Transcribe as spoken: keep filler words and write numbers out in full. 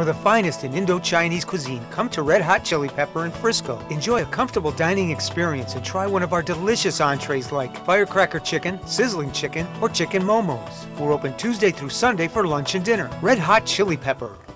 For the finest in Indo-Chinese cuisine, come to Red Hot Chili Pepper in Frisco. Enjoy a comfortable dining experience and try one of our delicious entrees like firecracker chicken, sizzling chicken, or chicken momos. We're open Tuesday through Sunday for lunch and dinner. Red Hot Chili Pepper.